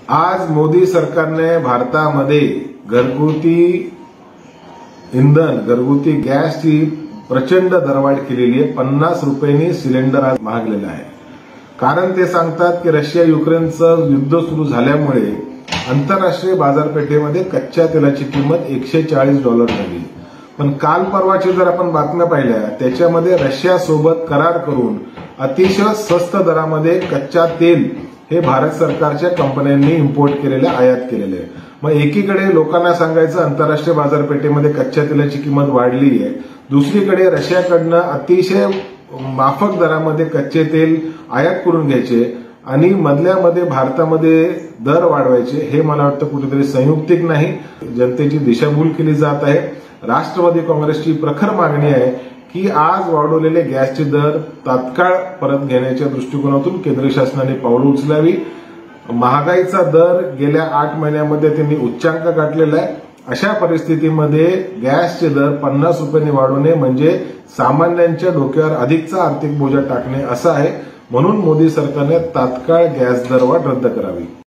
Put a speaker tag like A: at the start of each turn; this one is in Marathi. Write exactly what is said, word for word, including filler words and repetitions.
A: आज मोदी सरकारने भारतामध्ये घरगुती इंधन, घरगुती गॅसची प्रचंड दरवाढ केलेली आहे. पन्नास रुपयांनी सिलेंडर आज महागलेला आहे. कारण ते सांगतात की रशिया युक्रेनचं युद्ध सुरू झाल्यामुळे आंतरराष्ट्रीय बाजारपेठेमध्ये कच्च्या तेलाची किंमत एकशे चाळीस डॉलर झाली. पण काल परवाची जर आपण बातम्या पाहिल्या त्याच्यामध्ये रशियासोबत करार करून अतिशय स्वस्त दरामध्ये कच्चा तेल हे भारत सरकारच्या कंपन्यांनी इम्पोर्ट केलेले, आयात केलेले आहे. मग एकीकडे लोकांना सांगायचं आंतरराष्ट्रीय बाजारपेठेमध्ये कच्च्या तेलाची किंमत वाढली आहे, दुसरीकडे रशियाकडनं अतिशय माफक दरामध्ये कच्चे तेल आयात करून घ्यायचे आणि मधल्यामध्ये भारतामध्ये दर वाढवायचे. हे मला वाटतं कुठेतरी संयुक्तिक नाही, जनतेची दिशाभूल केली जात आहे. राष्ट्रवादी काँग्रेसची प्रखर मागणी आहे की आज वाढवलेले गॅसचे दर तात्काळ परत घेण्याच्या दृष्टिकोनातून केंद्र शासनाने पावलं उचलावी. महागाईचा दर गेल्या आठ महिन्यामध्ये त्यांनी उच्चांक गाठलेला आहे. अशा परिस्थितीमध्ये गॅसचे दर पन्नास रुपयांनी वाढवणे म्हणजे सामान्यांच्या डोक्यावर अधिकचा आर्थिक बोजा टाकणे असं आहे. म्हणून मोदी सरकारने तात्काळ गॅस दरवाढ रद्द करावी.